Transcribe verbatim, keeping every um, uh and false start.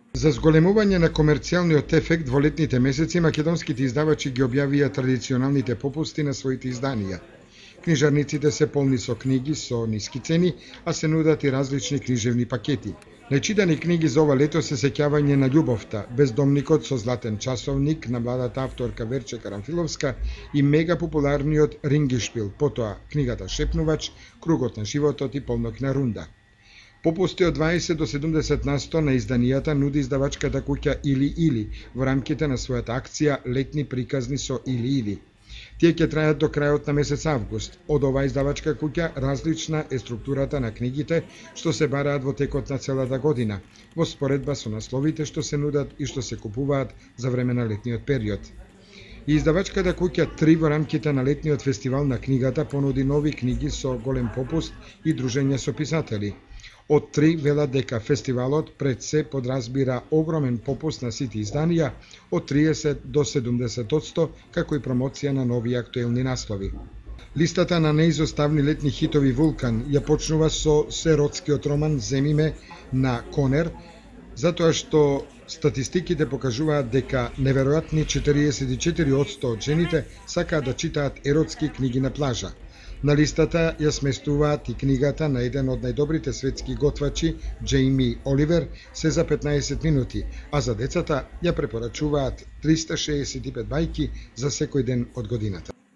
За зголемување на комерцијалниот ефект во летните месеци, македонските издавачи ги објавија традиционалните попусти на своите изданија. Книжарниците се полни со книги со ниски цени, а се нудат и различни книжевни пакети. Најчитани книги за ова лето се сеќавање на љубовта, Бездомникот со златен часовник на младата авторка Верче Карамфиловска и мега популарниот Рингишпил, потоа книгата Шепнувач, Кругот на животот и Полнокна рунда. Попусти од дваесет до седумдесет насто на изданијата нуди издавачката куќа Или Или во рамките на својата акција Летни приказни со Или Или. Тие ќе трајат до крајот на месец август. Од оваа издавачка куќа различна е структурата на книгите што се бараат во текот на целата година, во споредба со насловите што се нудат и што се купуваат за време на летниот период. И издавачката куќа Три во рамките на летниот фестивал на книгата понуди нови книги со голем попуст и дружење со писатели. Од Три велат дека фестивалот пред се подразбира огромен попуст на сите изданија од триесет до седумдесет одсто, како и промоција на нови актуелни наслови. Листата на неизоставни летни хитови Вулкан ја почнува со серотскиот роман Земи ме на Конер, затоа што статистиките покажуваат дека неверојатни четириесет и четири одсто од жените сакаат да читаат еротски книги на плажа. На листата ја сместуваат и книгата на еден од најдобрите светски готвачи, Джейми Оливер, се за петнаесет минути, а за децата ја препорачуваат триста шеесет и пет бајки за секој ден од годината.